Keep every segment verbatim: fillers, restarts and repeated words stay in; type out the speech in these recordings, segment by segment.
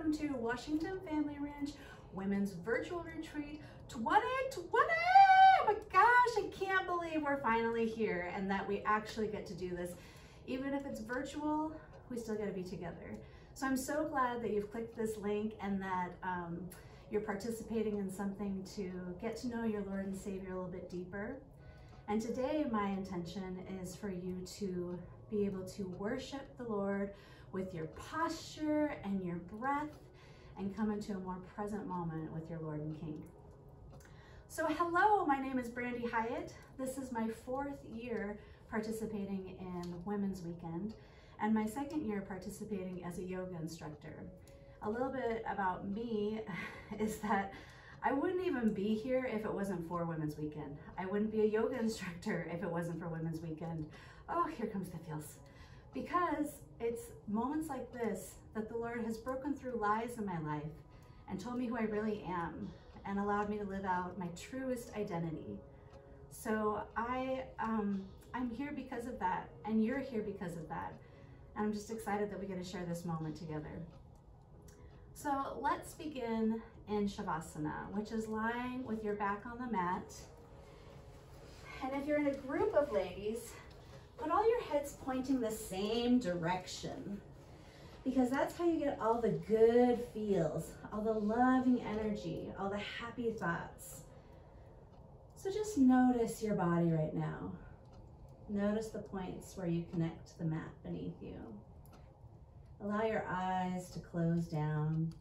welcome to Washington Family Ranch Women's Virtual Retreat twenty twenty. Oh my gosh, I can't believe we're finally here and that we actually get to do this. Even if it's virtual, we still got to be together. So I'm so glad that you've clicked this link and that um, you're participating in something to get to know your Lord and Savior a little bit deeper. And today my intention is for you to be able to worship the Lord with your posture and your breath and come into a more present moment with your Lord and King. So hello, my name is Brandi Hyatt. This is my fourth year participating in Women's Weekend and my second year participating as a yoga instructor. A little bit about me is that I wouldn't even be here if it wasn't for Women's Weekend. I wouldn't be a yoga instructor if it wasn't for Women's Weekend. Oh, here comes the feels. Because it's moments like this that the Lord has broken through lies in my life and told me who I really am and allowed me to live out my truest identity. So I, um, I'm here because of that, and you're here because of that. And I'm just excited that we get to share this moment together. So let's begin in Shavasana, which is lying with your back on the mat. And if you're in a group of ladies, put all your heads pointing the same direction, because that's how you get all the good feels, all the loving energy, all the happy thoughts. So just notice your body right now. Notice the points where you connect to the mat beneath you. Allow your eyes to close down.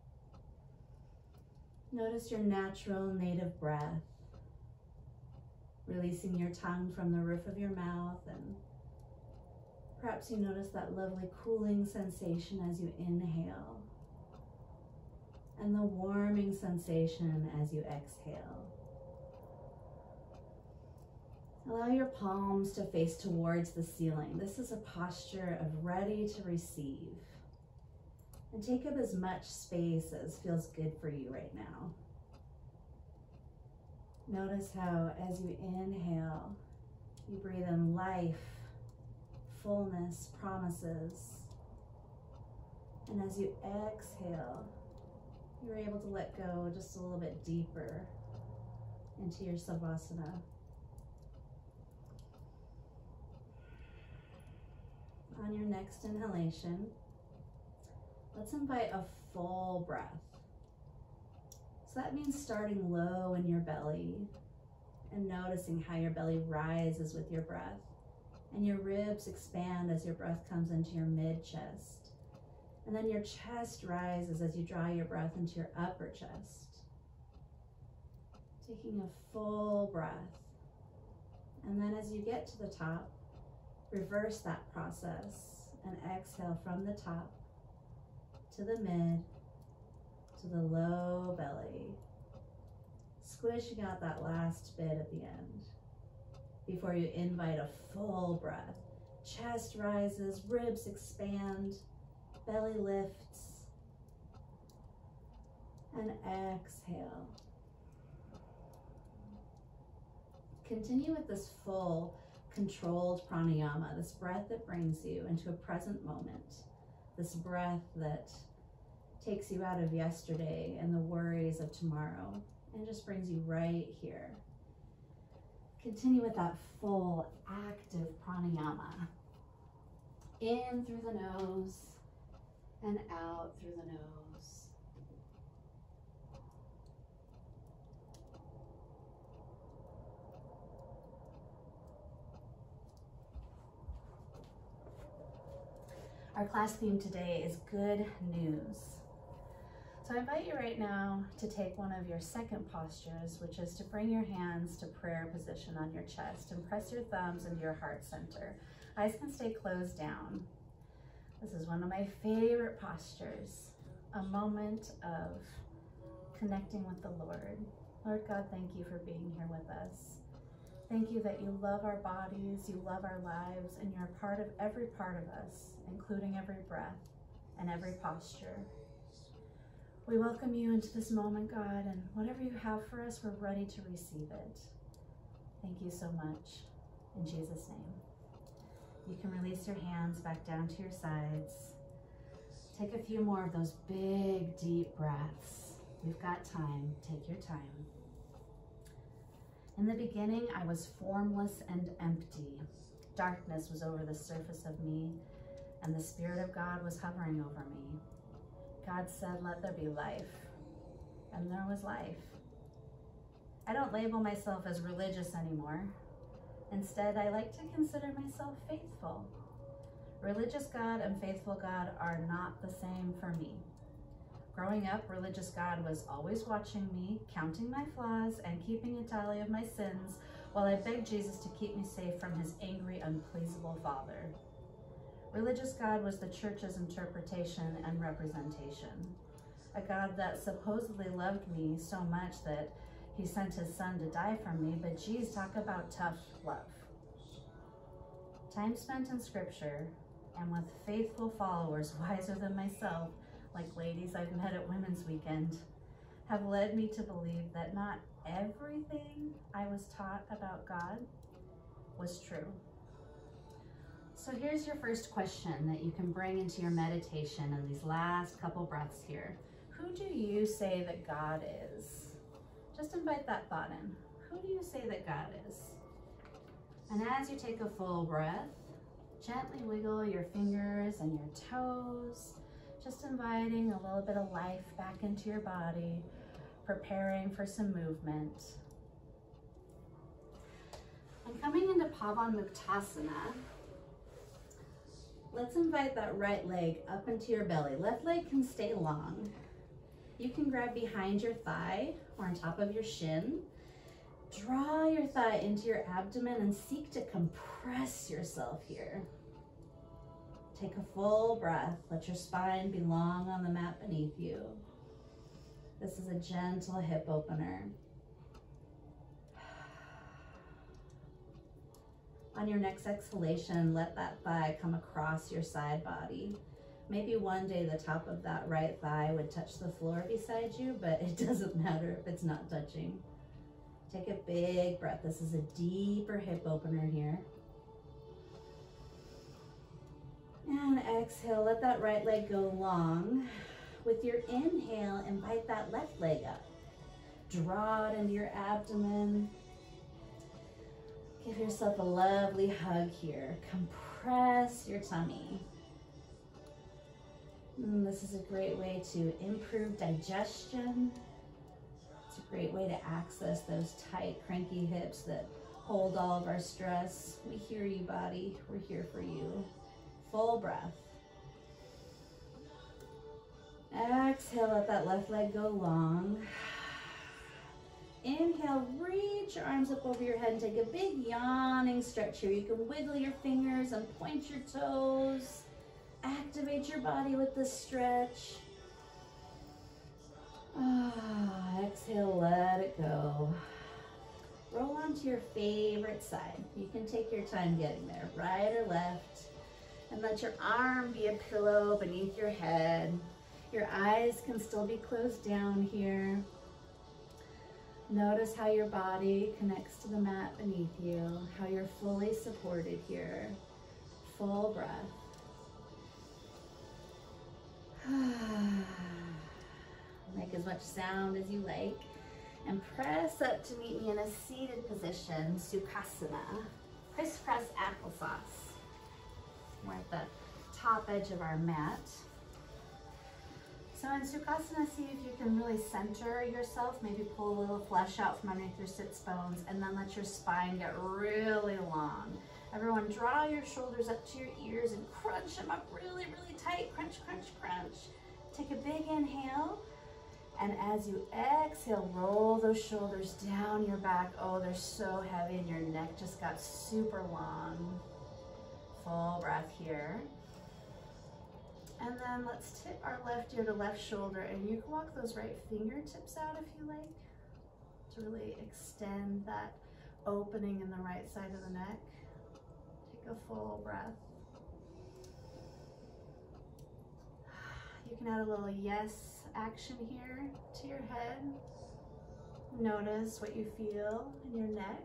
Notice your natural native breath. Releasing your tongue from the roof of your mouth, and perhaps you notice that lovely cooling sensation as you inhale and the warming sensation as you exhale. Allow your palms to face towards the ceiling. This is a posture of ready to receive, and take up as much space as feels good for you right now. Notice how as you inhale, you breathe in life, fullness, promises. And as you exhale, you're able to let go just a little bit deeper into your Savasana. On your next inhalation, let's invite a full breath. So that means starting low in your belly and noticing how your belly rises with your breath and your ribs expand as your breath comes into your mid-chest. And then your chest rises as you draw your breath into your upper chest. Taking a full breath. And then as you get to the top, reverse that process and exhale from the top to the mid, to the low belly, squishing out that last bit at the end before you invite a full breath. Chest rises, ribs expand, belly lifts, and exhale. Continue with this full controlled pranayama, this breath that brings you into a present moment, this breath that takes you out of yesterday and the worries of tomorrow and just brings you right here. Continue with that full active pranayama. In through the nose and out through the nose. Our class theme today is good news. So I invite you right now to take one of your second postures, which is to bring your hands to prayer position on your chest and press your thumbs into your heart center. Eyes can stay closed down. This is one of my favorite postures, a moment of connecting with the Lord. Lord God, thank you for being here with us. Thank you that you love our bodies, you love our lives, and you're a part of every part of us, including every breath and every posture. We welcome you into this moment, God, and whatever you have for us, we're ready to receive it. Thank you so much. In Jesus' name. You can release your hands back down to your sides. Take a few more of those big, deep breaths. We've got time. Take your time. In the beginning, I was formless and empty. Darkness was over the surface of me, and the Spirit of God was hovering over me. God said, let there be life, and there was life. I don't label myself as religious anymore. Instead, I like to consider myself faithful. Religious God and faithful God are not the same for me. Growing up, religious God was always watching me, counting my flaws, and keeping a tally of my sins while I begged Jesus to keep me safe from his angry, unpleasable Father. Religious God was the church's interpretation and representation. A God that supposedly loved me so much that he sent his son to die for me, but geez, talk about tough love. Time spent in scripture and with faithful followers wiser than myself, like ladies I've met at Women's Weekend, have led me to believe that not everything I was taught about God was true. So here's your first question that you can bring into your meditation in these last couple breaths here. Who do you say that God is? Just invite that thought in. Who do you say that God is? And as you take a full breath, gently wiggle your fingers and your toes, just inviting a little bit of life back into your body, preparing for some movement. And coming into Pavanmuktasana, let's invite that right leg up into your belly. Left leg can stay long. You can grab behind your thigh or on top of your shin. Draw your thigh into your abdomen and seek to compress yourself here. Take a full breath. Let your spine be long on the mat beneath you. This is a gentle hip opener. On your next exhalation, let that thigh come across your side body. Maybe one day the top of that right thigh would touch the floor beside you, but it doesn't matter if it's not touching. Take a big breath. This is a deeper hip opener here. And exhale, let that right leg go long. With your inhale, invite that left leg up. Draw it into your abdomen. Give yourself a lovely hug here. Compress your tummy. And this is a great way to improve digestion. It's a great way to access those tight, cranky hips that hold all of our stress. We hear you, body. We're here for you. Full breath. Exhale, let that left leg go long. Inhale, reach your arms up over your head and take a big yawning stretch here. You can wiggle your fingers and point your toes. Activate your body with this stretch. Ah, exhale, let it go. Roll onto your favorite side. You can take your time getting there, right or left. And let your arm be a pillow beneath your head. Your eyes can still be closed down here. Notice how your body connects to the mat beneath you, how you're fully supported here. Full breath. Make as much sound as you like. And press up to meet me in a seated position, Sukhasana. Crisscross applesauce. We're at the top edge of our mat. So in Sukhasana, see if you can really center yourself, maybe pull a little flesh out from underneath your sits bones, and then let your spine get really long. Everyone draw your shoulders up to your ears and crunch them up really, really tight. Crunch, crunch, crunch. Take a big inhale. And as you exhale, roll those shoulders down your back. Oh, they're so heavy and your neck just got super long. Full breath here. And then let's tip our left ear to left shoulder, and you can walk those right fingertips out if you like, to really extend that opening in the right side of the neck. Take a full breath. You can add a little yes action here to your head. Notice what you feel in your neck.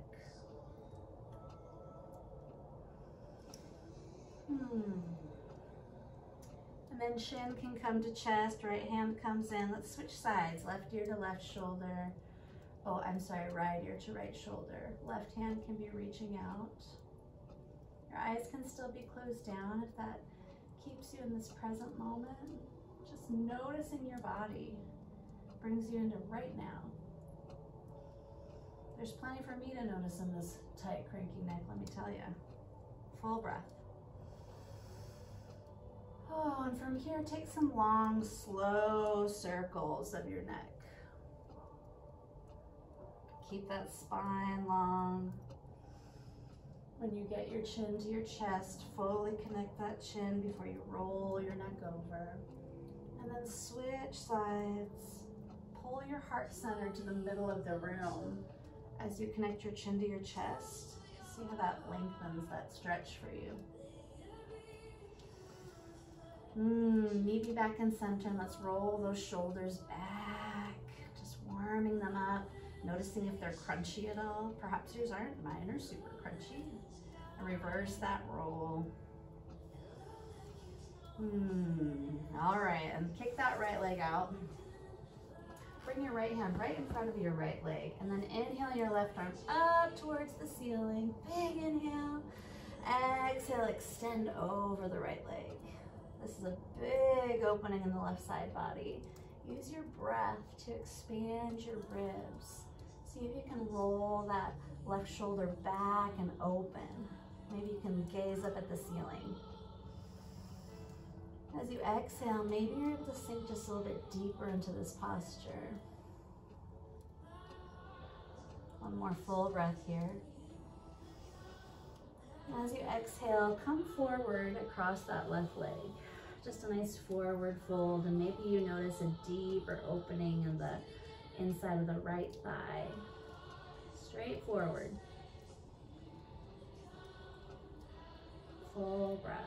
Hmm. And then chin can come to chest, right hand comes in. Let's switch sides, left ear to left shoulder. Oh, I'm sorry, right ear to right shoulder. Left hand can be reaching out. Your eyes can still be closed down if that keeps you in this present moment. Just noticing your body brings you into right now. There's plenty for me to notice in this tight, cranky neck, let me tell you. Full breath. Oh, and from here, take some long, slow circles of your neck. Keep that spine long. When you get your chin to your chest, fully connect that chin before you roll your neck over. And then switch sides. Pull your heart center to the middle of the room as you connect your chin to your chest. See how that lengthens, that stretch for you. Mm, maybe back in center, and let's roll those shoulders back, just warming them up, noticing if they're crunchy at all. Perhaps yours aren't, mine are super crunchy. And reverse that roll. Mm, all right, and kick that right leg out. Bring your right hand right in front of your right leg, and then inhale your left arm up towards the ceiling. Big inhale. Exhale, extend over the right leg. This is a big opening in the left side body. Use your breath to expand your ribs. See if you can roll that left shoulder back and open. Maybe you can gaze up at the ceiling. As you exhale, maybe you're able to sink just a little bit deeper into this posture. One more full breath here. As you exhale, come forward across that left leg. Just a nice forward fold, and maybe you notice a deeper opening in the inside of the right thigh. Straight forward. Full breath.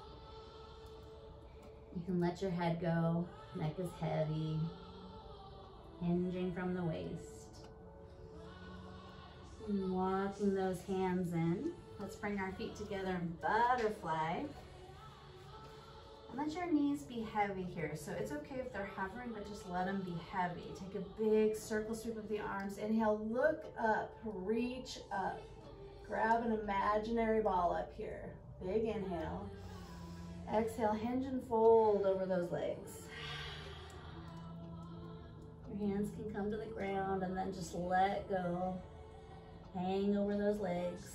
You can let your head go. Neck is heavy, hinging from the waist. And walking those hands in. Let's bring our feet together in butterfly. And let your knees be heavy here. So it's okay if they're hovering, but just let them be heavy. Take a big circle sweep of the arms. Inhale, look up, reach up. Grab an imaginary ball up here. Big inhale. Exhale, hinge and fold over those legs. Your hands can come to the ground and then just let go. Hang over those legs.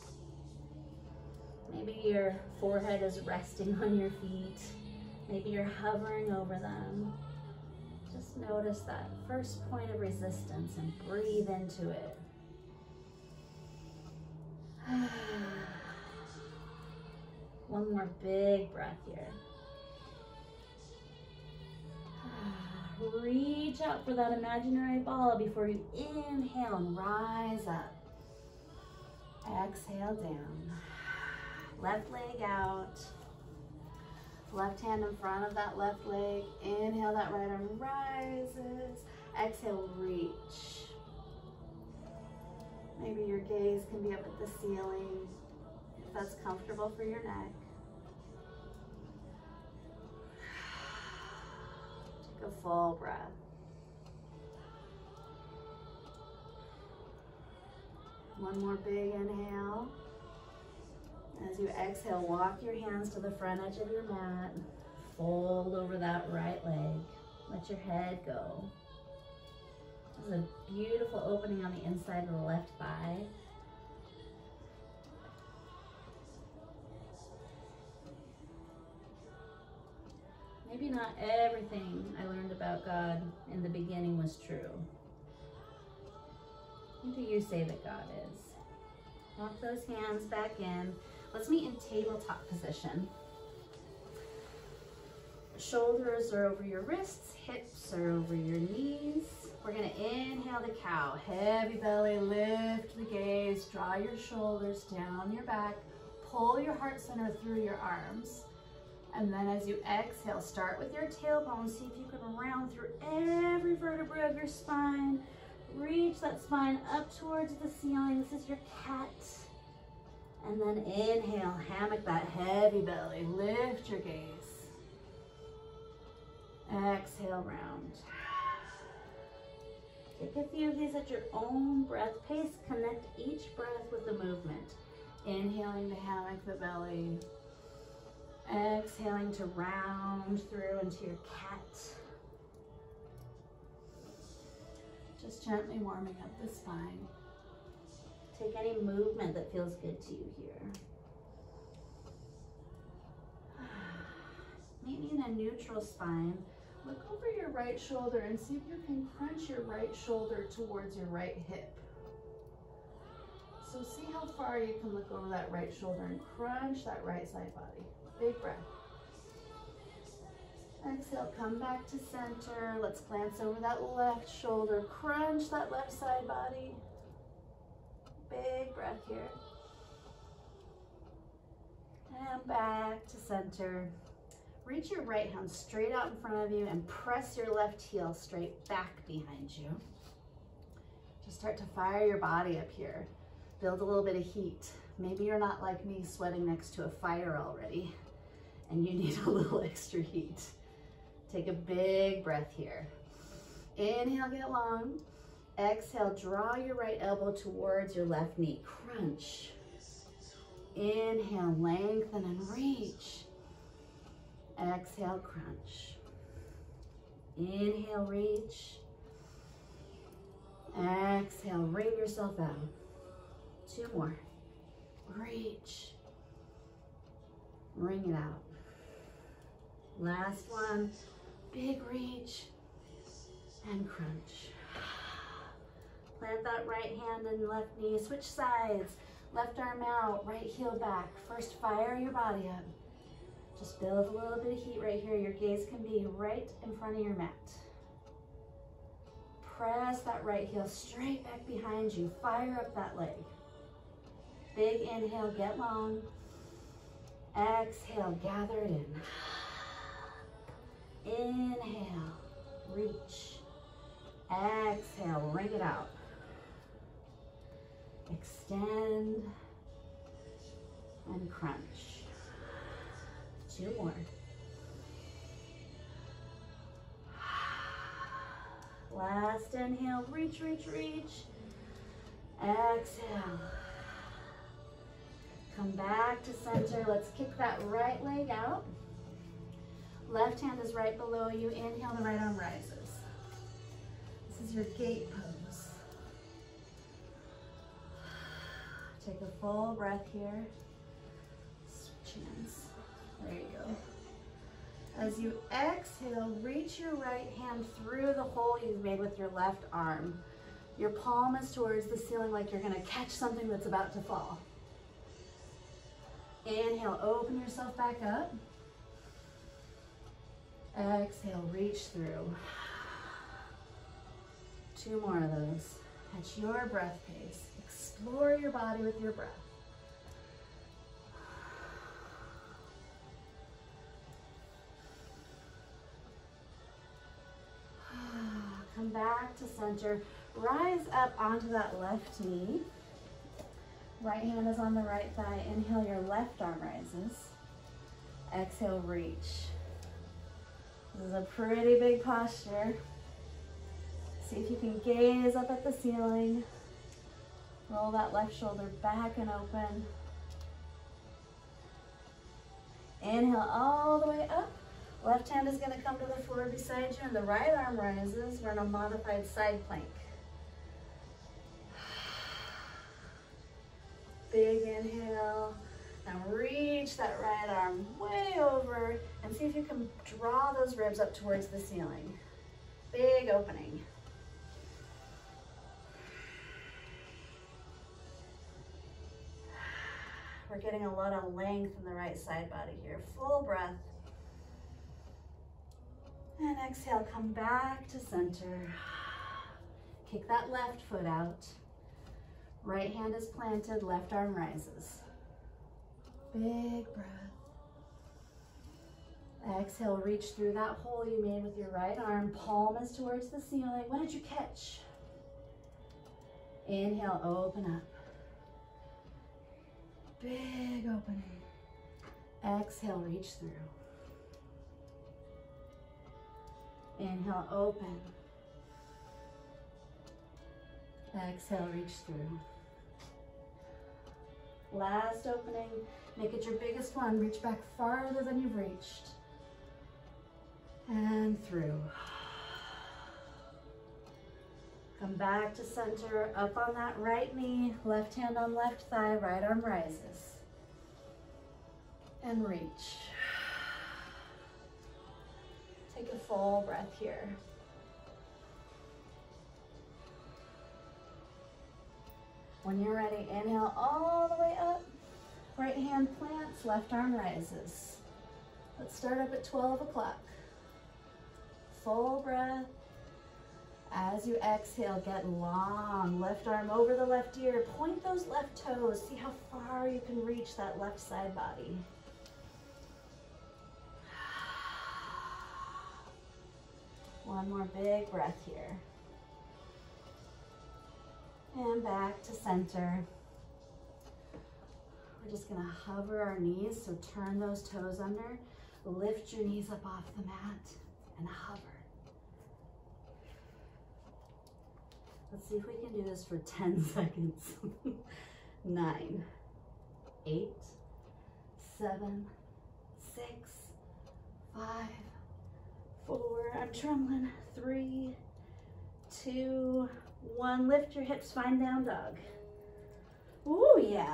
Maybe your forehead is resting on your feet. Maybe you're hovering over them. Just notice that first point of resistance and breathe into it. One more big breath here. Reach out for that imaginary ball before you inhale and rise up. Exhale down. Left leg out. Left hand in front of that left leg. Inhale, that right arm rises. Exhale, reach. Maybe your gaze can be up at the ceiling, if that's comfortable for your neck. Take a full breath. One more big inhale. As you exhale, walk your hands to the front edge of your mat. Fold over that right leg. Let your head go. There's a beautiful opening on the inside of the left thigh. Maybe not everything I learned about God in the beginning was true. Who do you say that God is? Walk those hands back in. Let's meet in tabletop position. Shoulders are over your wrists, hips are over your knees. We're gonna inhale the cow, heavy belly, lift the gaze, draw your shoulders down your back, pull your heart center through your arms. And then as you exhale, start with your tailbone. See if you can round through every vertebra of your spine. Reach that spine up towards the ceiling. This is your cat. And then inhale, hammock that heavy belly. Lift your gaze. Exhale, round. Take a few of these at your own breath pace. Connect each breath with the movement. Inhaling to hammock the belly. Exhaling to round through into your cat. Just gently warming up the spine. Take any movement that feels good to you here. Maybe in a neutral spine, look over your right shoulder and see if you can crunch your right shoulder towards your right hip. So see how far you can look over that right shoulder and crunch that right side body. Big breath. Exhale, come back to center. Let's glance over that left shoulder. Crunch that left side body. Big breath here. And back to center. Reach your right hand straight out in front of you and press your left heel straight back behind you. Just start to fire your body up here. Build a little bit of heat. Maybe you're not like me, sweating next to a fire already, and you need a little extra heat. Take a big breath here. Inhale, get long. Exhale, draw your right elbow towards your left knee. Crunch. Inhale, lengthen and reach. Exhale, crunch. Inhale, reach. Exhale, wring yourself out. Two more. Reach. Wring it out. Last one. Big reach and crunch. Plant that right hand and left knee. Switch sides. Left arm out, right heel back. First, fire your body up. Just build a little bit of heat right here. Your gaze can be right in front of your mat. Press that right heel straight back behind you. Fire up that leg. Big inhale, get long. Exhale, gather it in. Inhale, reach. Exhale, wring it out. Extend and crunch. Two more. Last inhale, reach, reach, reach. Exhale. Come back to center. Let's kick that right leg out. Left hand is right below you. Inhale, the right arm rises. This is your gate pose. Take a full breath here. Switch hands. There you go. As you exhale, reach your right hand through the hole you've made with your left arm. Your palm is towards the ceiling like you're going to catch something that's about to fall. Inhale, open yourself back up. Exhale, reach through. Two more of those. At your breath pace. Explore your body with your breath. Come back to center. Rise up onto that left knee. Right hand is on the right thigh. Inhale, your left arm rises. Exhale, reach. This is a pretty big posture. See if you can gaze up at the ceiling. Roll that left shoulder back and open. Inhale all the way up. Left hand is going to come to the floor beside you and the right arm rises. We're in a modified side plank. Big inhale. Now reach that right arm way over and see if you can draw those ribs up towards the ceiling. Big opening. We're getting a lot of length in the right side body here. Full breath. And exhale, come back to center. Kick that left foot out. Right hand is planted, left arm rises. Big breath. Exhale, reach through that hole you made with your right arm. Palm is towards the ceiling. What did you catch? Inhale, open up. Big opening. Exhale, reach through. Inhale, open. Exhale, reach through. Last opening, make it your biggest one. Reach back farther than you've reached. And through. Come back to center, up on that right knee, left hand on left thigh, right arm rises. And reach. Take a full breath here. When you're ready, inhale all the way up. Right hand plants, left arm rises. Let's start up at twelve o'clock. Full breath. As you exhale, get long. Left arm over the left ear. Point those left toes. See how far you can reach that left side body. One more big breath here. And back to center. We're just gonna hover our knees, so turn those toes under. Lift your knees up off the mat and hover. Let's see if we can do this for ten seconds. Nine, eight, seven, six, five, four, I'm trembling, three, two, one. Lift your hips, find down dog. Ooh, yeah.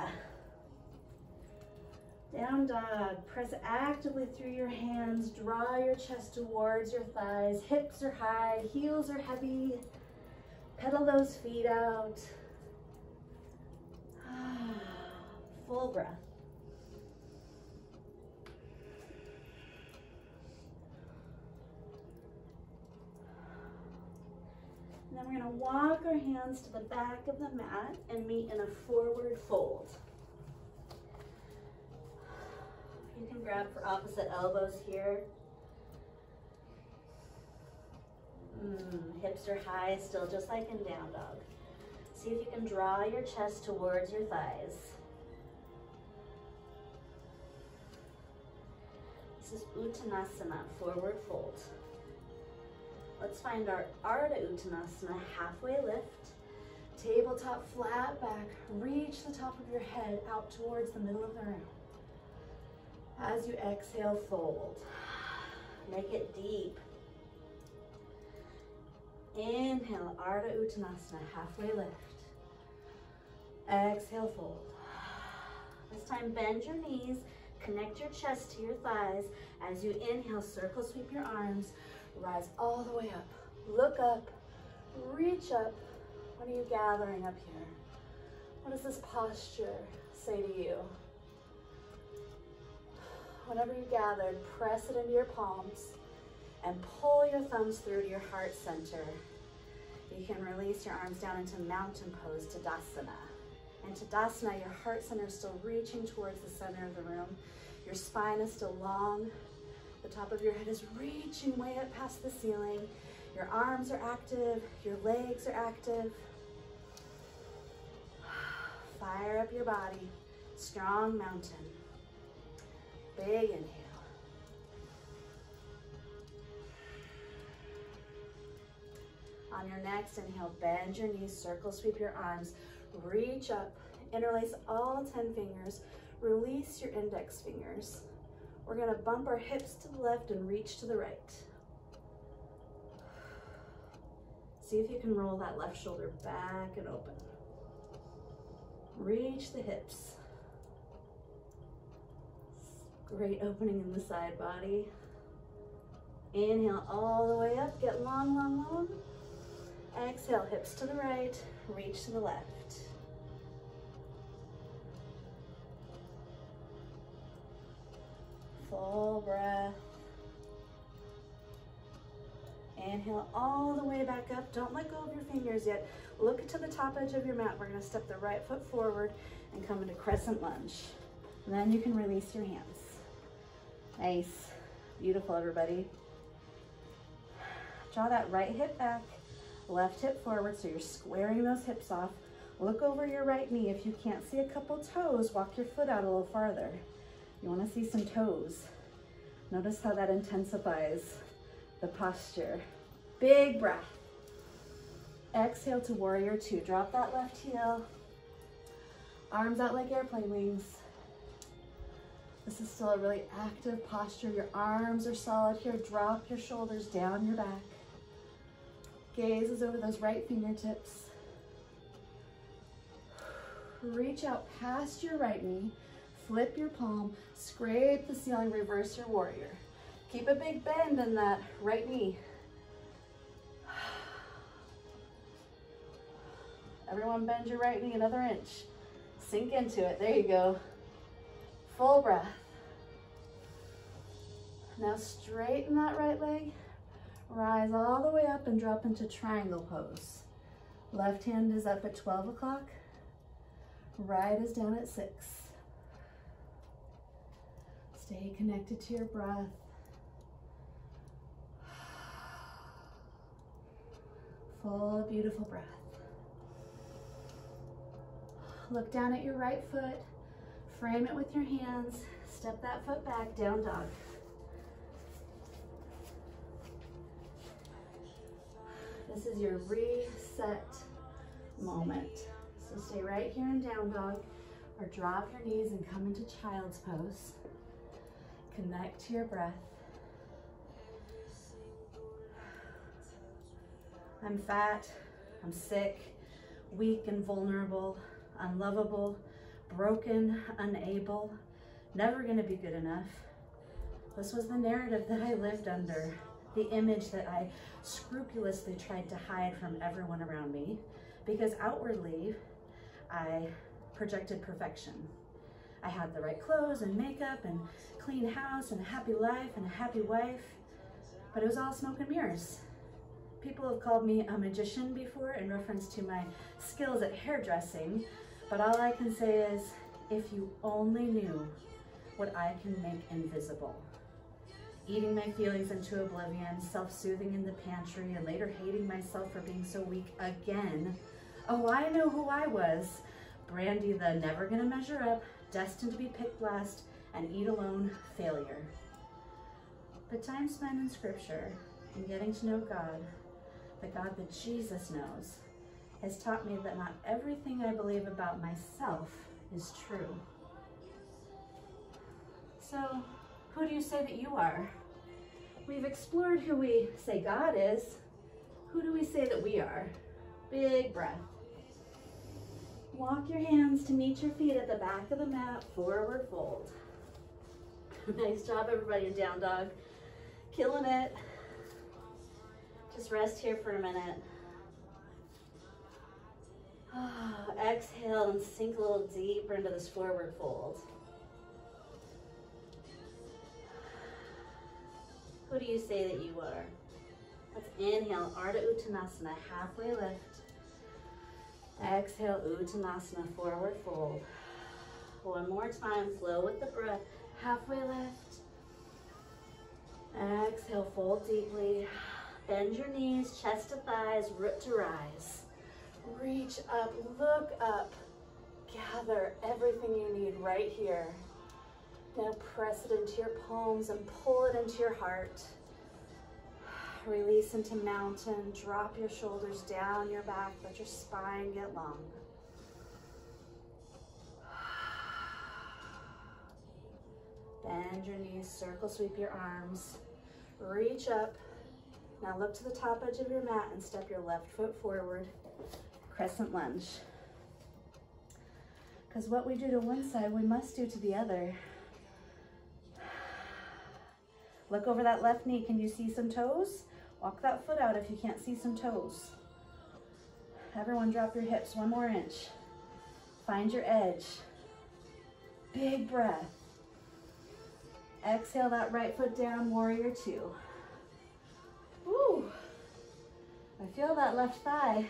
Down dog, press actively through your hands, draw your chest towards your thighs, hips are high, heels are heavy. Pedal those feet out. Full breath. And then we're gonna walk our hands to the back of the mat and meet in a forward fold. You can grab for opposite elbows here. Mm, hips are high, still just like in down dog. See if you can draw your chest towards your thighs. This is Uttanasana, forward fold. Let's find our Ardha Uttanasana, halfway lift. Tabletop flat back, reach the top of your head out towards the middle of the room. As you exhale, fold. Make it deep. Inhale, Ardha Uttanasana, halfway lift. Exhale, fold. This time, bend your knees, connect your chest to your thighs. As you inhale, circle sweep your arms, rise all the way up. Look up, reach up. What are you gathering up here? What does this posture say to you? Whatever you gathered, press it into your palms and pull your thumbs through to your heart center. You can release your arms down into mountain pose, Tadasana. And Tadasana, your heart center is still reaching towards the center of the room. Your spine is still long. The top of your head is reaching way up past the ceiling. Your arms are active, your legs are active. Fire up your body, strong mountain. Big inhale. On your next inhale, bend your knees, circle sweep your arms, reach up, interlace all ten fingers, release your index fingers. We're gonna bump our hips to the left and reach to the right. See if you can roll that left shoulder back and open. Reach the hips. Great opening in the side body. Inhale all the way up, get long, long, long. Exhale, hips to the right, reach to the left. Full breath. Inhale all the way back up. Don't let go of your fingers yet. Look to the top edge of your mat. We're gonna step the right foot forward and come into crescent lunge. And then you can release your hands. Nice, beautiful everybody. Draw that right hip back, left hip forward, so you're squaring those hips off. Look over your right knee. If you can't see a couple toes, walk your foot out a little farther. You wanna see some toes. Notice how that intensifies the posture. Big breath. Exhale to warrior two. Drop that left heel. Arms out like airplane wings. This is still a really active posture. Your arms are solid here. Drop your shoulders down your back. Gaze is over those right fingertips. Reach out past your right knee. Flip your palm. Scrape the ceiling. Reverse your warrior. Keep a big bend in that right knee. Everyone bend your right knee another inch. Sink into it. There you go. Full breath. Now straighten that right leg. Rise all the way up and drop into triangle pose. Left hand is up at twelve o'clock. Right is down at six. Stay connected to your breath. Full, beautiful breath. Look down at your right foot. Frame it with your hands. Step that foot back, down dog. This is your reset moment. So stay right here in down dog, or drop your knees and come into child's pose. Connect to your breath. I'm fat, I'm sick, weak and vulnerable, unlovable, broken, unable, never gonna be good enough. This was the narrative that I lived under, the image that I scrupulously tried to hide from everyone around me, because outwardly, I projected perfection. I had the right clothes and makeup and clean house and a happy life and a happy wife, but it was all smoke and mirrors. People have called me a magician before in reference to my skills at hairdressing, but all I can say is, if you only knew what I can make invisible. Eating my feelings into oblivion, self-soothing in the pantry, and later hating myself for being so weak again. Oh, I know who I was. Brandi, the never gonna measure up, destined to be picked last, and eat alone failure. But time spent in scripture and getting to know God, the God that Jesus knows, has taught me that not everything I believe about myself is true. So, who do you say that you are? We've explored who we say God is. Who do we say that we are? Big breath. Walk your hands to meet your feet at the back of the mat, forward fold. Nice job, everybody in down dog. Killing it. Just rest here for a minute. Oh, exhale and sink a little deeper into this forward fold. Who do you say that you are? Let's inhale, Ardha Uttanasana, halfway lift. Exhale, Uttanasana, forward fold. One more time, flow with the breath, halfway lift. Exhale, fold deeply. Bend your knees, chest to thighs, root to rise. Reach up, look up. Gather everything you need right here. Now press it into your palms and pull it into your heart. Release into mountain. Drop your shoulders down your back. Let your spine get long. Bend your knees, circle sweep your arms. Reach up. Now look to the top edge of your mat and step your left foot forward. Crescent lunge. Because what we do to one side, we must do to the other. Look over that left knee. Can you see some toes? Walk that foot out if you can't see some toes. Everyone drop your hips one more inch. Find your edge. Big breath. Exhale that right foot down, warrior two. Woo! I feel that left thigh.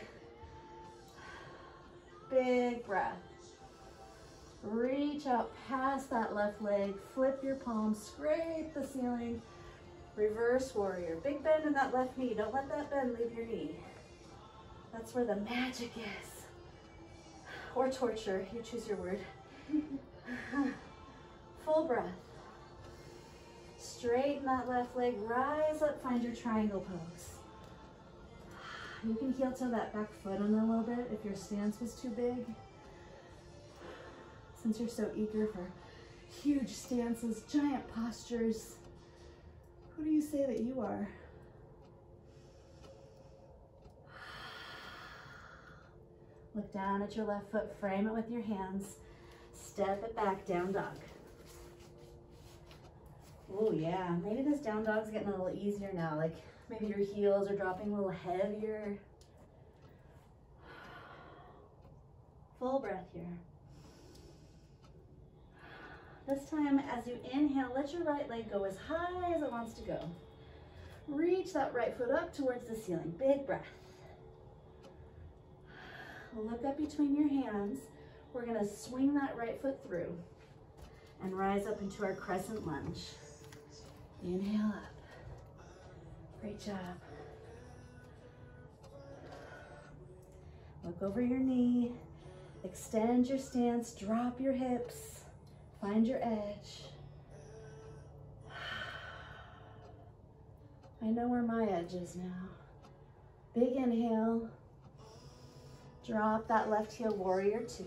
Big breath. Reach out past that left leg, flip your palms, scrape the ceiling, reverse warrior. Big bend in that left knee. Don't let that bend leave your knee. That's where the magic is. Or torture, you choose your word. Full breath. Straighten that left leg, rise up, find your triangle pose. You can heel toe that back foot in a little bit if your stance was too big. Since you're so eager for huge stances, giant postures, who do you say that you are? Look down at your left foot, frame it with your hands, step it back, down dog. Oh yeah, maybe this down dog's getting a little easier now, like maybe your heels are dropping a little heavier. Full breath here. This time, as you inhale, let your right leg go as high as it wants to go. Reach that right foot up towards the ceiling. Big breath. Look up between your hands. We're gonna swing that right foot through and rise up into our crescent lunge. Inhale up. Great job. Look over your knee. Extend your stance. Drop your hips. Find your edge. I know where my edge is now. Big inhale. Drop that left heel, warrior two.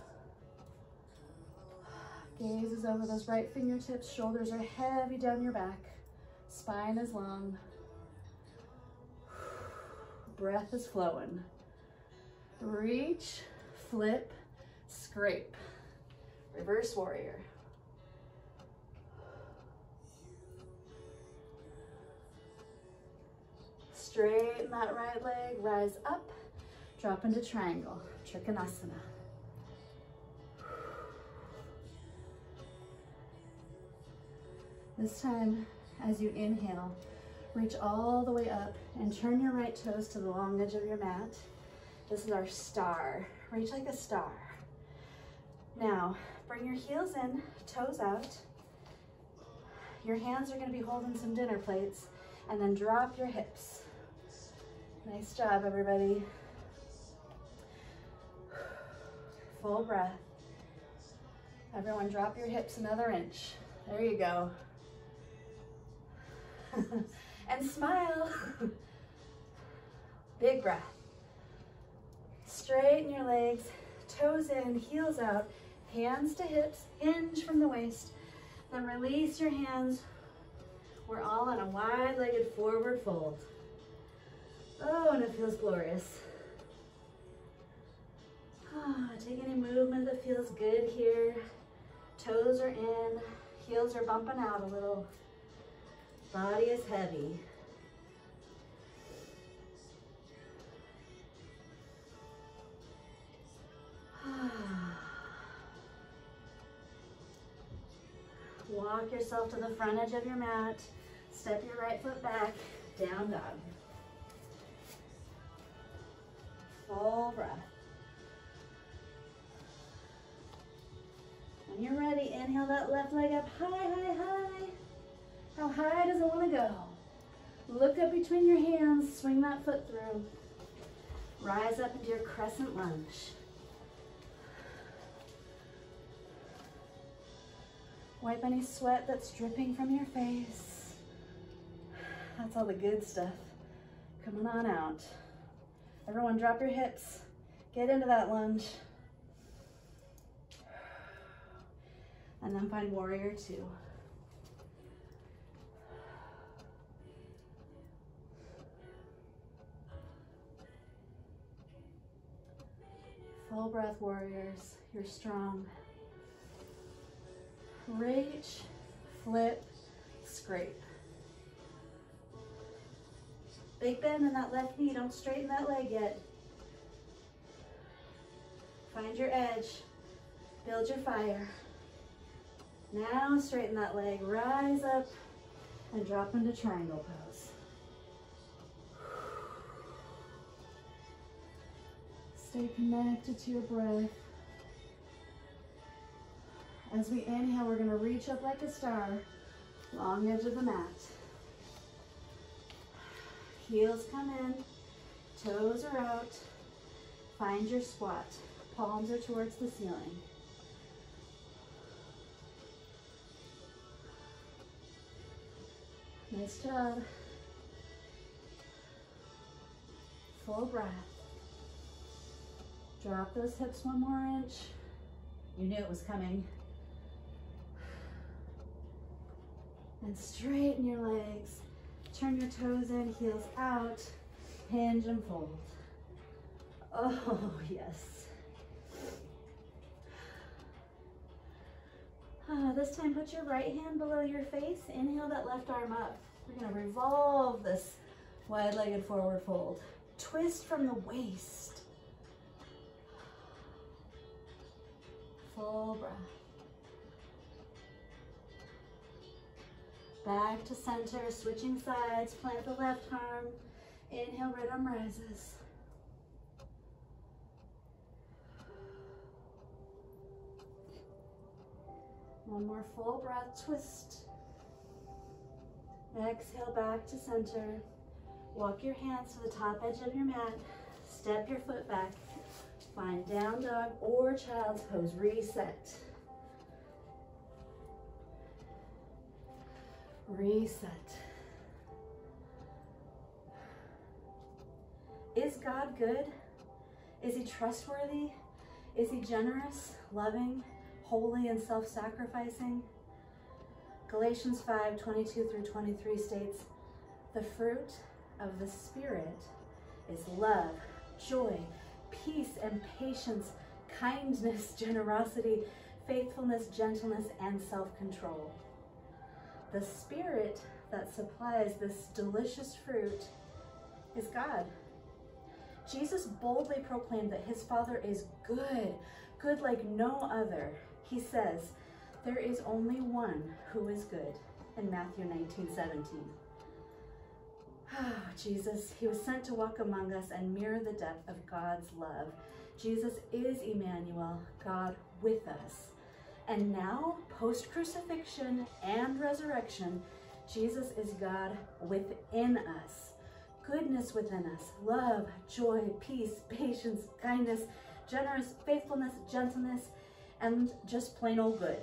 Gaze is over those right fingertips. Shoulders are heavy down your back. Spine is long. Breath is flowing. Reach, flip, scrape. Reverse warrior. Straighten that right leg, rise up, drop into triangle, Trikonasana. This time, as you inhale, reach all the way up and turn your right toes to the long edge of your mat. This is our star. Reach like a star. Now, bring your heels in, toes out. Your hands are going to be holding some dinner plates, and then drop your hips. Nice job, everybody. Full breath. Everyone drop your hips another inch. There you go. And smile. Big breath. Straighten your legs, toes in, heels out, hands to hips, hinge from the waist. Then release your hands. We're all in a wide-legged forward fold. Oh, and it feels glorious. Ah, take any movement that feels good here. Toes are in, heels are bumping out a little. Body is heavy. Walk yourself to the front edge of your mat. Step your right foot back, down dog. Full breath. When you're ready, inhale that left leg up high, high, high. How high does it want to go? Look up between your hands, swing that foot through. Rise up into your crescent lunge. Wipe any sweat that's dripping from your face. That's all the good stuff coming on out. Everyone drop your hips. Get into that lunge. And then find warrior two. Full breath, warriors. You're strong. Reach, flip, scrape. Big bend in that left knee. Don't straighten that leg yet. Find your edge. Build your fire. Now straighten that leg. Rise up and drop into triangle pose. Stay connected to your breath. As we inhale, we're going to reach up like a star, long edge of the mat. Heels come in, toes are out. Find your squat. Palms are towards the ceiling. Nice job. Full breath. Drop those hips one more inch. You knew it was coming. And straighten your legs. Turn your toes in, heels out. Hinge and fold. Oh, yes. Uh, this time, put your right hand below your face. Inhale that left arm up. We're going to revolve this wide-legged forward fold. Twist from the waist. Full breath. Back to center, switching sides. Plant the left arm. Inhale, right arm rises. One more full breath, twist. Exhale, back to center. Walk your hands to the top edge of your mat. Step your foot back. Find down dog or child's pose. Reset. Reset. Is God good? Is he trustworthy? Is he generous, loving, holy, and self-sacrificing? Galatians five, twenty-two through twenty-three states, the fruit of the Spirit is love, joy, peace, and patience, kindness, generosity, faithfulness, gentleness, and self-control. The Spirit that supplies this delicious fruit is God. Jesus boldly proclaimed that his Father is good, good like no other. He says, there is only one who is good in Matthew nineteen seventeen. Oh, Jesus, he was sent to walk among us and mirror the depth of God's love. Jesus is Emmanuel, God with us. And now, post-crucifixion and resurrection, Jesus is God within us. Goodness within us, love, joy, peace, patience, kindness, generous, faithfulness, gentleness, and just plain old good.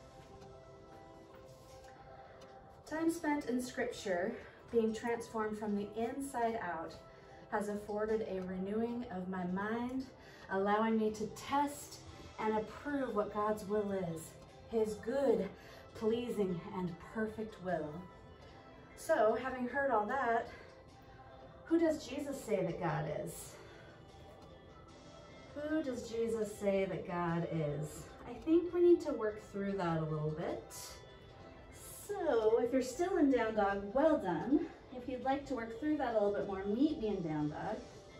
Time spent in Scripture being transformed from the inside out has afforded a renewing of my mind, allowing me to test and approve what God's will is, his good, pleasing, and perfect will. So, having heard all that, who does Jesus say that God is? Who does Jesus say that God is? I think we need to work through that a little bit. So, if you're still in down dog, well done. If you'd like to work through that a little bit more, meet me in down dog.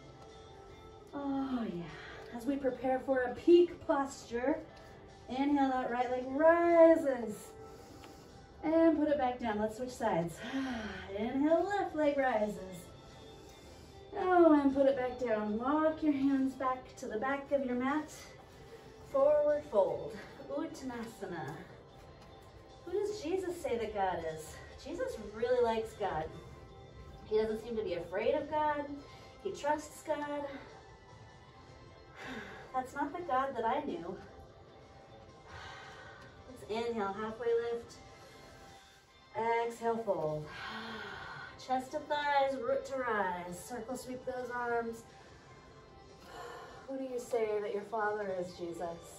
Oh yeah, as we prepare for a peak posture, inhale, that right leg rises. And put it back down, let's switch sides. Inhale, left leg rises. Oh, and put it back down. Walk your hands back to the back of your mat. Forward fold, Uttanasana. Who does Jesus say that God is? Jesus really likes God. He doesn't seem to be afraid of God. He trusts God. That's not the God that I knew. Let's inhale, halfway lift. Exhale, fold. Chest to thighs, root to rise. Circle sweep those arms. Who do you say that your Father is, Jesus?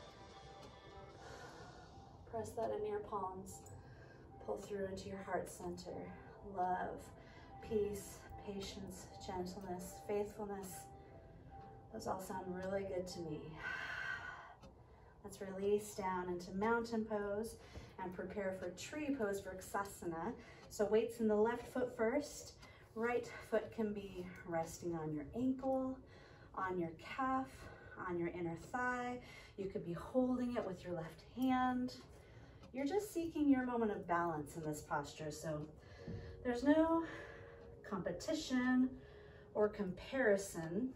Press that into your palms. Pull through into your heart center. Love, peace, patience, gentleness, faithfulness. Those all sound really good to me. Let's release down into mountain pose and prepare for tree pose, Vrksasana. So weights in the left foot first. Right foot can be resting on your ankle, on your calf, on your inner thigh. You could be holding it with your left hand. You're just seeking your moment of balance in this posture. So there's no competition or comparison,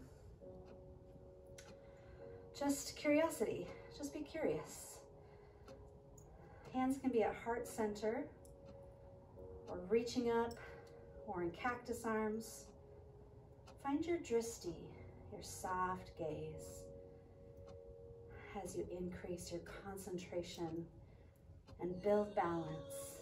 just curiosity. Just be curious. Hands can be at heart center, or reaching up, or in cactus arms. Find your drishti, your soft gaze, as you increase your concentration and build balance.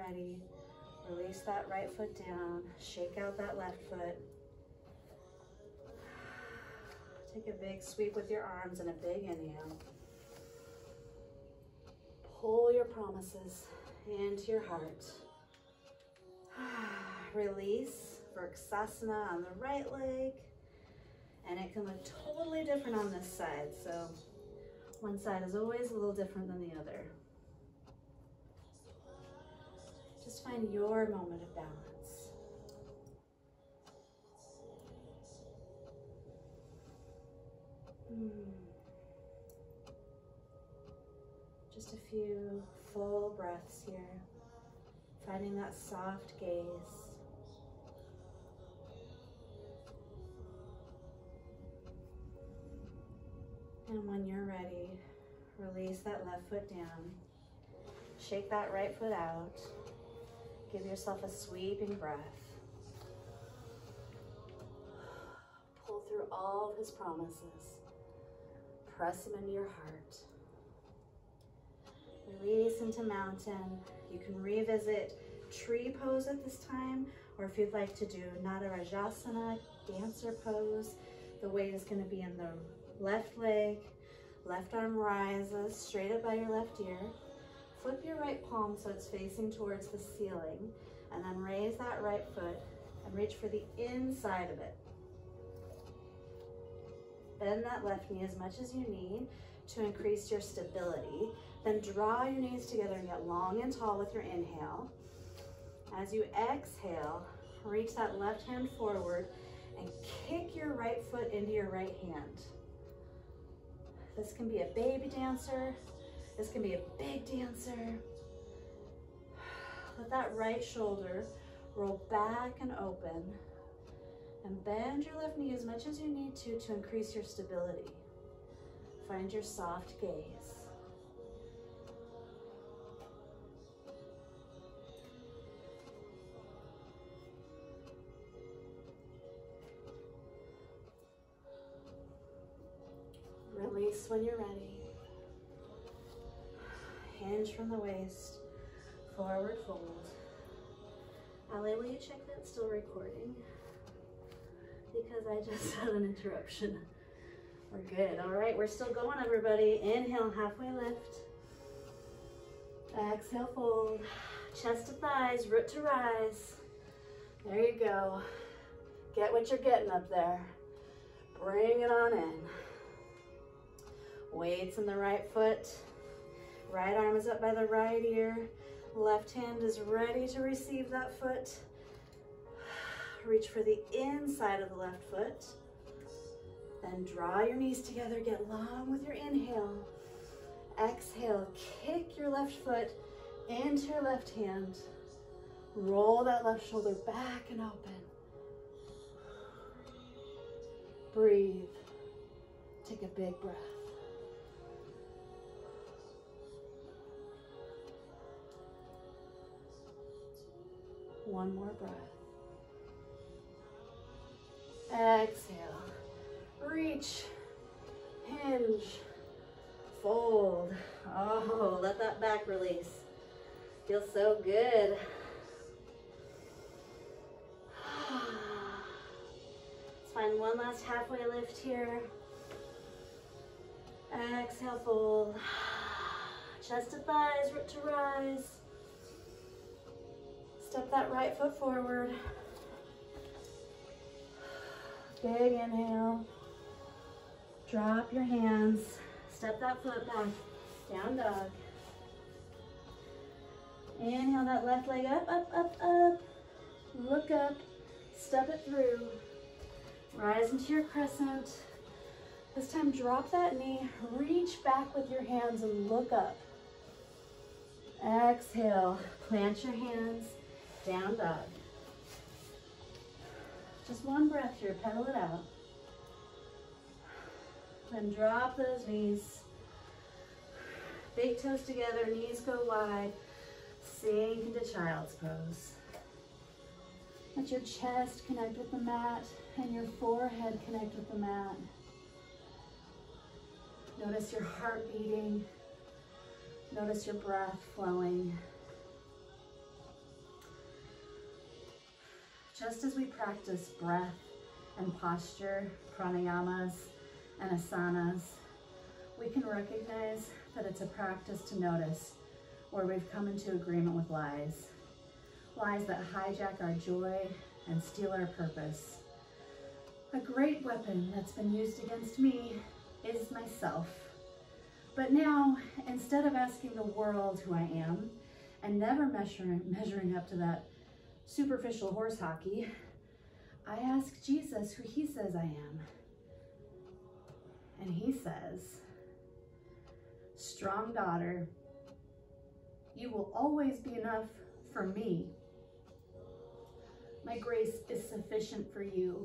ready, release that right foot down, shake out that left foot. Take a big sweep with your arms and a big inhale. Pull your promises into your heart. Release Vrksasana on the right leg. And it can look totally different on this side. So one side is always a little different than the other. Just find your moment of balance. Hmm. Just a few full breaths here, finding that soft gaze. And when you're ready, release that left foot down. Shake that right foot out. Give yourself a sweeping breath. Pull through all of his promises. Press them into your heart. Release into mountain. You can revisit tree pose at this time, or if you'd like to do Nadarajasana, dancer pose, the weight is going to be in the left leg, left arm rises straight up by your left ear. Flip your right palm so it's facing towards the ceiling, and then raise that right foot and reach for the inside of it. Bend that left knee as much as you need to increase your stability. Then draw your knees together and get long and tall with your inhale. As you exhale, reach that left hand forward and kick your right foot into your right hand. This can be a baby dancer. This can be a big dancer. Let that right shoulder roll back and open. And bend your left knee as much as you need to to increase your stability. Find your soft gaze. Release when you're ready. Hinge from the waist, forward fold. Ali, will you check that it's still recording? Because I just had an interruption. We're good. All right, we're still going, everybody. Inhale, halfway lift. Exhale, fold. Chest to thighs, root to rise. There you go. Get what you're getting up there. Bring it on in. Weights in the right foot. Right arm is up by the right ear. Left hand is ready to receive that foot. Reach for the inside of the left foot. Then draw your knees together, get long with your inhale. Exhale, kick your left foot into your left hand. Roll that left shoulder back and open. Breathe. Take a big breath. One more breath. Exhale, reach, hinge, fold. Oh, let that back release. Feels so good. Let's find one last halfway lift here. Exhale, fold. Chest to thighs, root to rise. Step that right foot forward. Big inhale. Drop your hands. Step that foot back. Down dog. Inhale that left leg up, up, up, up. Look up. Step it through. Rise into your crescent. This time drop that knee. Reach back with your hands and look up. Exhale. Plant your hands. Down dog. Just one breath here, pedal it out. Then drop those knees. Big toes together, knees go wide. Sink into child's pose. Let your chest connect with the mat and your forehead connect with the mat. Notice your heart beating. Notice your breath flowing. just as we practice breath and posture, pranayamas and asanas, we can recognize that it's a practice to notice where we've come into agreement with lies. Lies that hijack our joy and steal our purpose. A great weapon that's been used against me is myself. But now, instead of asking the world who I am and never measuring, measuring up to that superficial horse hockey, I ask Jesus who he says I am. And he says, strong daughter, you will always be enough for me. My grace is sufficient for you.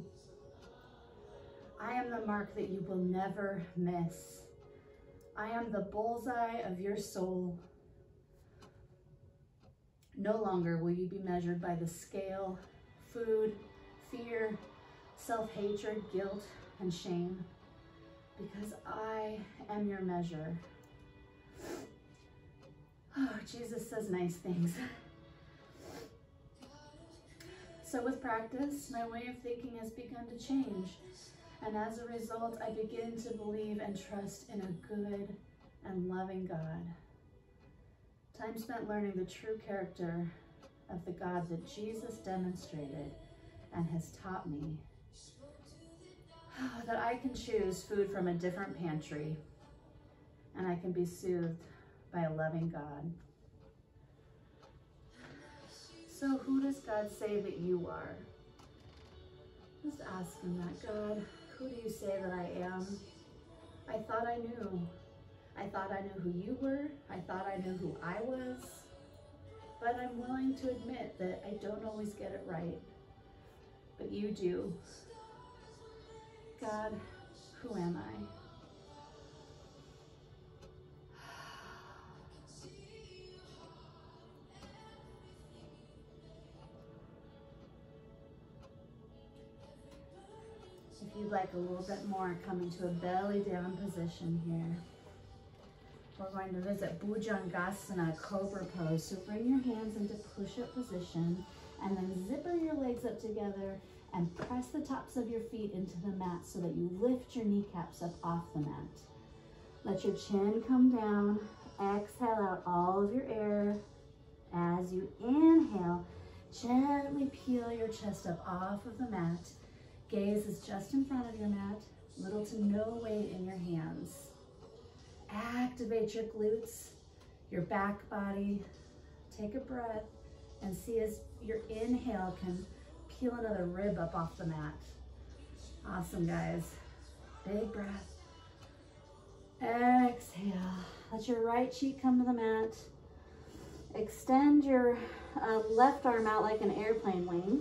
I am the mark that you will never miss. I am the bullseye of your soul. No longer will you be measured by the scale, food, fear, self-hatred, guilt, and shame, because I am your measure. Oh, Jesus says nice things. So with practice, my way of thinking has begun to change. And as a result, I begin to believe and trust in a good and loving God. Time spent learning the true character of the God that Jesus demonstrated and has taught me. That I can choose food from a different pantry and I can be soothed by a loving God. So who does God say that you are? Just ask him that. God, who do you say that I am? I thought I knew. I thought I knew who you were. I thought I knew who I was. But I'm willing to admit that I don't always get it right. But you do. God, who am I? If you'd like a little bit more, come into a belly down position here. We're going to visit Bhujangasana, Cobra Pose. So bring your hands into push-up position and then zipper your legs up together and press the tops of your feet into the mat so that you lift your kneecaps up off the mat. Let your chin come down. Exhale out all of your air. As you inhale, gently peel your chest up off of the mat. Gaze is just in front of your mat, little to no weight in your hands. Activate your glutes, your back body. Take a breath and see as your inhale can peel another rib up off the mat. Awesome, guys. Big breath. Exhale. Let your right cheek come to the mat. Extend your uh, left arm out like an airplane wing.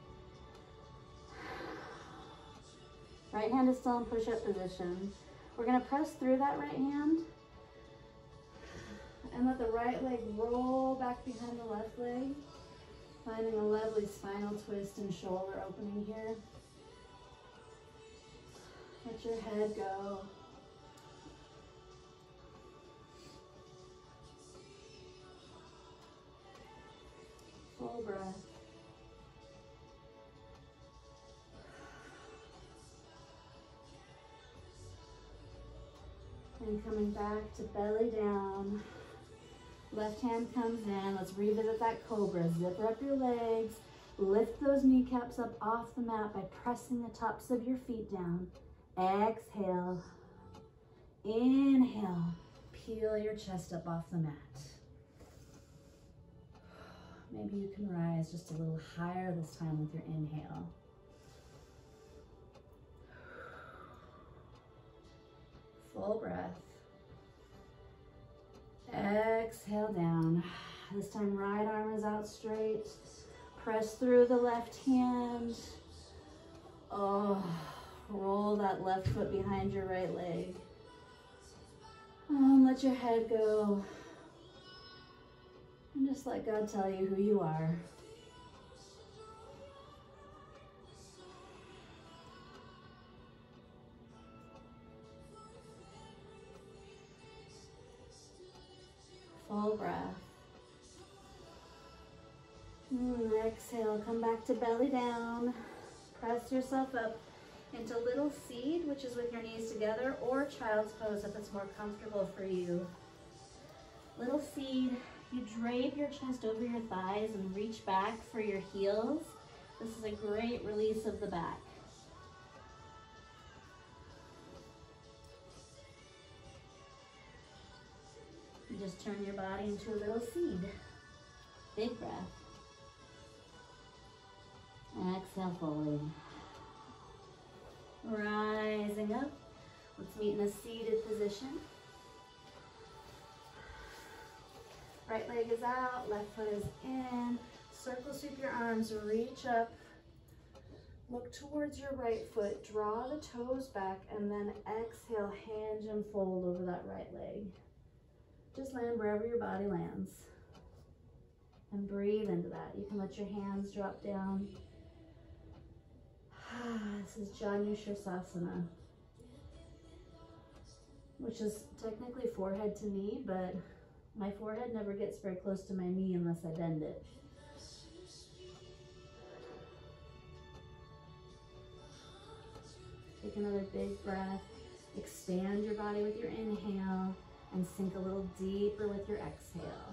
Right hand is still in push-up position. We're gonna press through that right hand and let the right leg roll back behind the left leg, finding a lovely spinal twist and shoulder opening here. Let your head go. Full breath. And coming back to belly down. Left hand comes in. Let's revisit that cobra. Zipper up your legs. Lift those kneecaps up off the mat by pressing the tops of your feet down. Exhale. Inhale. Peel your chest up off the mat. Maybe you can rise just a little higher this time with your inhale. Full breath. Exhale down. This time right arm is out straight. Press through the left hand. Oh, roll that left foot behind your right leg. And let your head go. And just let God tell you who you are. Full breath. Mm, Exhale, come back to belly down. Press yourself up into little seed, which is with your knees together, or child's pose if it's more comfortable for you. Little seed, you drape your chest over your thighs and reach back for your heels. This is a great release of the back. You just turn your body into a little seed. Big breath. Exhale, folding. Rising up. Let's meet in a seated position. Right leg is out, left foot is in. Circle sweep your arms, reach up. Look towards your right foot, draw the toes back, and then exhale, hinge and fold over that right leg. Just land wherever your body lands. And breathe into that. You can let your hands drop down. This is Janu Shirsasana, which is technically forehead to knee, but my forehead never gets very close to my knee unless I bend it. Take another big breath. Expand your body with your inhale and sink a little deeper with your exhale.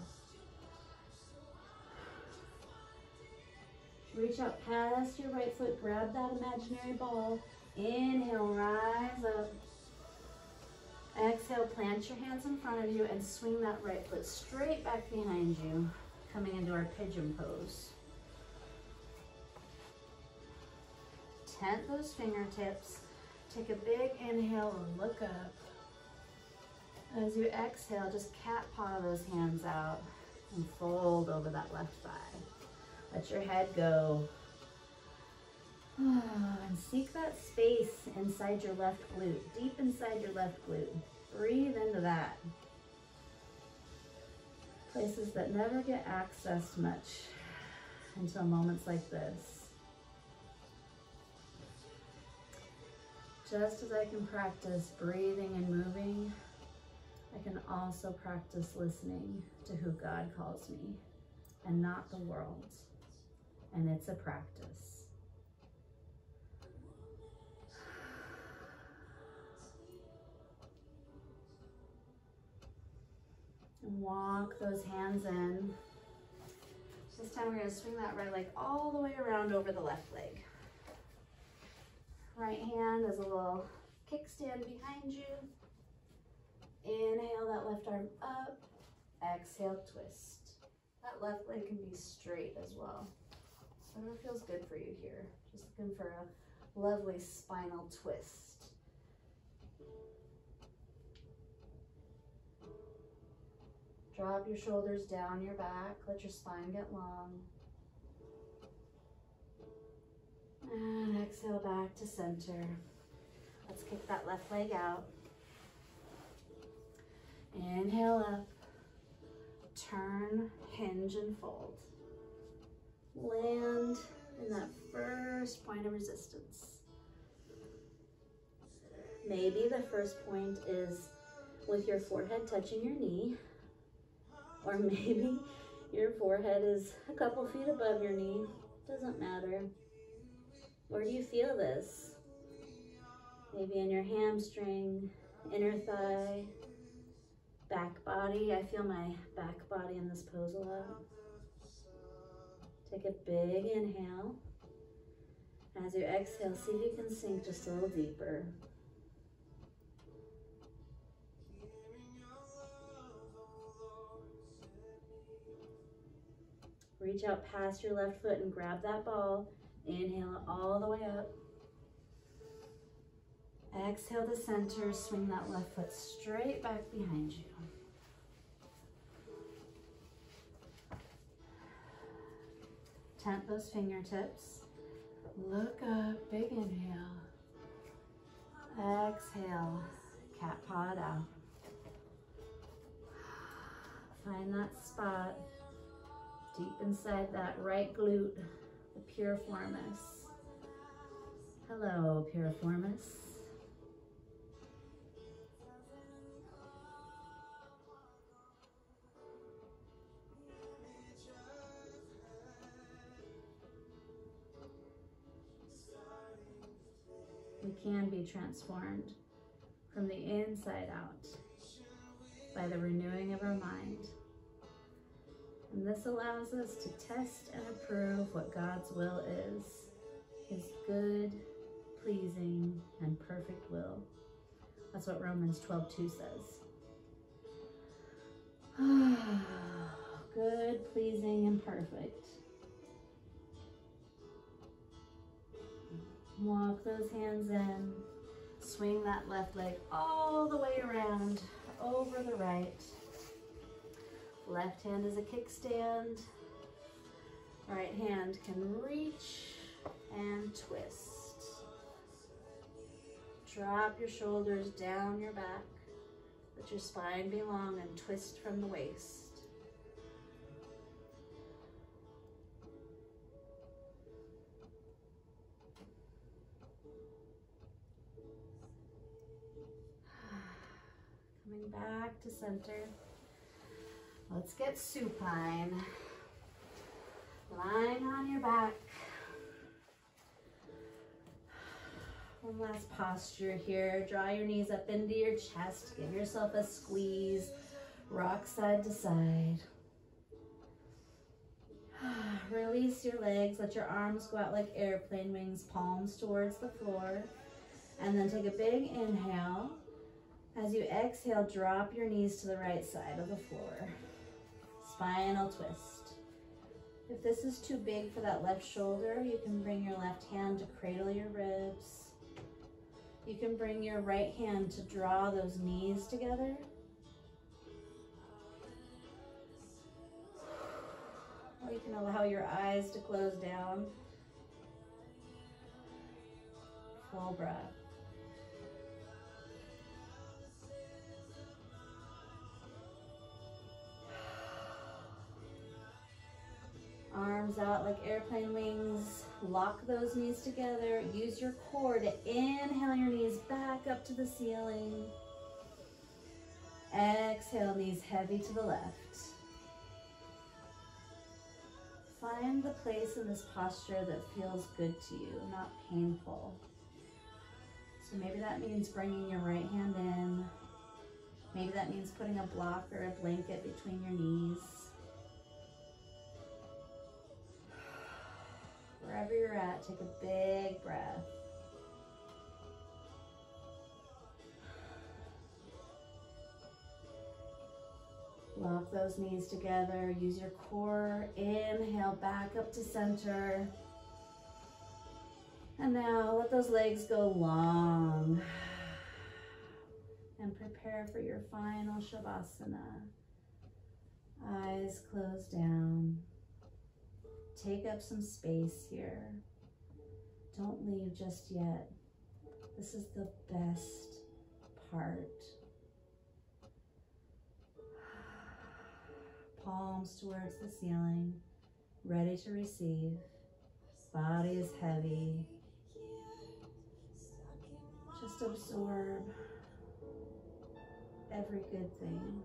Reach out past your right foot, grab that imaginary ball. Inhale, rise up. Exhale, plant your hands in front of you and swing that right foot straight back behind you, coming into our pigeon pose. Tent those fingertips. Take a big inhale and look up. As you exhale, just cat paw those hands out and fold over that left thigh. Let your head go. And seek that space inside your left glute, deep inside your left glute. Breathe into that. Places that never get accessed much until moments like this. Just as I can practice breathing and moving, I can also practice listening to who God calls me and not the world. And it's a practice. And walk those hands in. This time we're going to swing that right leg all the way around over the left leg. Right hand is a little kickstand behind you. Inhale that left arm up. Exhale, twist. That left leg can be straight as well. Whatever feels good for you here. Just looking for a lovely spinal twist. Drop your shoulders down your back. Let your spine get long. And exhale back to center. Let's kick that left leg out. Inhale up. Turn, hinge, and fold. Land in that first point of resistance. Maybe the first point is with your forehead touching your knee, or maybe your forehead is a couple feet above your knee. Doesn't matter. Where do you feel this? Maybe in your hamstring, inner thigh, back body. I feel my back body in this pose a lot. Take a big inhale. As you exhale, see if you can sink just a little deeper. Reach out past your left foot and grab that ball. Inhale all the way up. Exhale to center, swing that left foot straight back behind you. Tent those fingertips. Look up, big inhale. Exhale, cat paw it out. Find that spot deep inside that right glute, the piriformis. Hello, piriformis. We can be transformed from the inside out by the renewing of our mind. And this allows us to test and approve what God's will is, his good, pleasing, and perfect will. That's what Romans twelve two says. Good, pleasing, and perfect. Walk those hands in. Swing that left leg all the way around, over the right. Left hand is a kickstand. Right hand can reach and twist. Drop your shoulders down your back. Let your spine be long and twist from the waist. Coming back to center. Let's get supine. Lying on your back. One last posture here. Draw your knees up into your chest. Give yourself a squeeze. Rock side to side. Release your legs. Let your arms go out like airplane wings, palms towards the floor. And then take a big inhale. As you exhale, drop your knees to the right side of the floor. Spinal twist. If this is too big for that left shoulder, you can bring your left hand to cradle your ribs. You can bring your right hand to draw those knees together. Or you can allow your eyes to close down. Full breath. Arms out like airplane wings. Lock those knees together. Use your core to inhale your knees back up to the ceiling. Exhale, knees heavy to the left. Find the place in this posture that feels good to you, not painful. So maybe that means bringing your right hand in. Maybe that means putting a block or a blanket between your knees. Wherever you're at, take a big breath. Lock those knees together. Use your core. Inhale back up to center. And now let those legs go long. And prepare for your final Shavasana. Eyes closed down. Take up some space here. Don't leave just yet. This is the best part. Palms towards the ceiling, ready to receive. Body is heavy. Just absorb every good thing.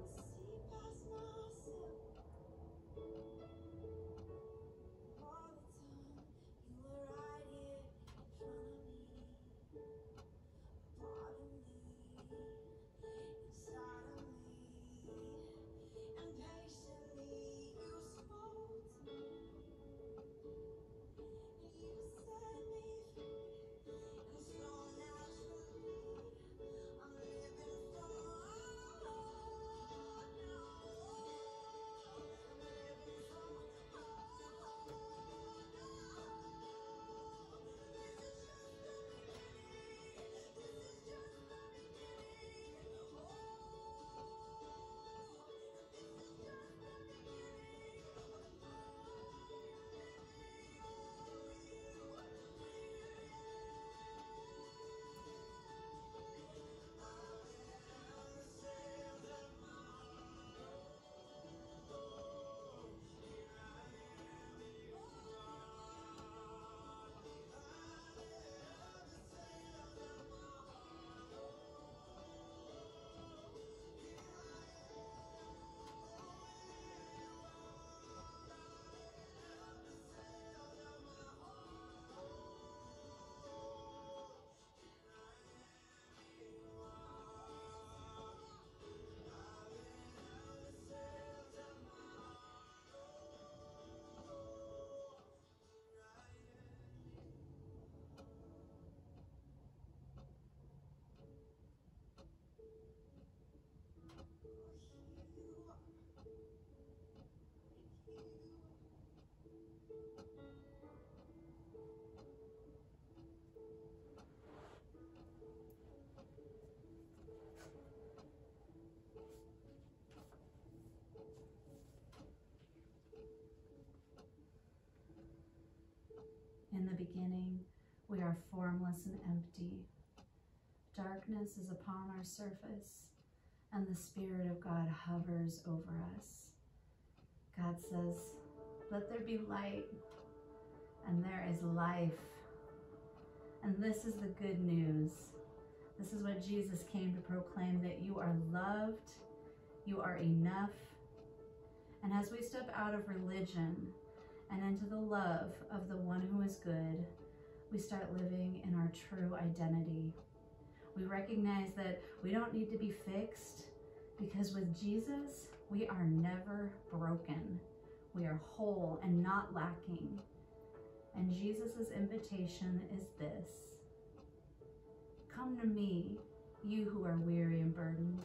the beginning, we are formless and empty. Darkness is upon our surface, and the Spirit of God hovers over us. God says, let there be light, and there is life. And this is the good news. This is what Jesus came to proclaim, that you are loved, you are enough. And as we step out of religion and into the love of the one who is good, we start living in our true identity. We recognize that we don't need to be fixed, because with Jesus, we are never broken. We are whole and not lacking. And Jesus' invitation is this: come to me, you who are weary and burdened,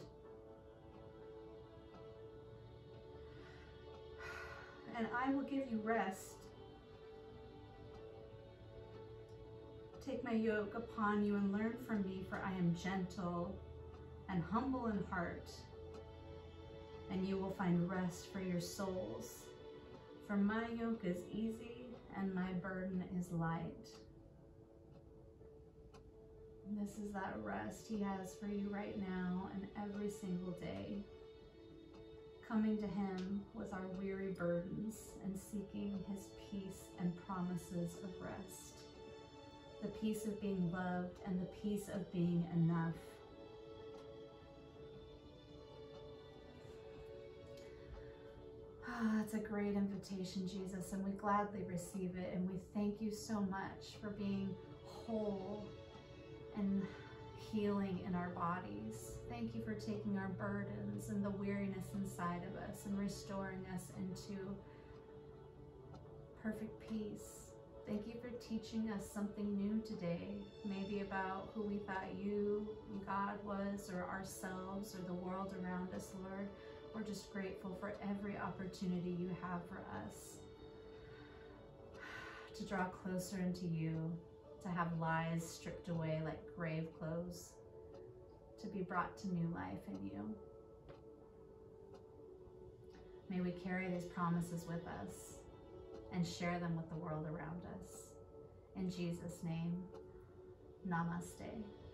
and I will give you rest. Take my yoke upon you and learn from me, for I am gentle and humble in heart, and you will find rest for your souls. For my yoke is easy and my burden is light. And this is that rest he has for you right now and every single day. Coming to him with our weary burdens and seeking his peace and promises of rest. The peace of being loved and the peace of being enough. Ah, it's a great invitation, Jesus, and we gladly receive it. And we thank you so much for being whole and healing in our bodies. Thank you for taking our burdens and the weariness inside of us and restoring us into perfect peace. Thank you for teaching us something new today, maybe about who we thought you, God was, or ourselves, or the world around us, Lord. We're just grateful for every opportunity you have for us to draw closer into you, to have lies stripped away like grave clothes, to be brought to new life in you. May we carry these promises with us and share them with the world around us. In Jesus' name, namaste.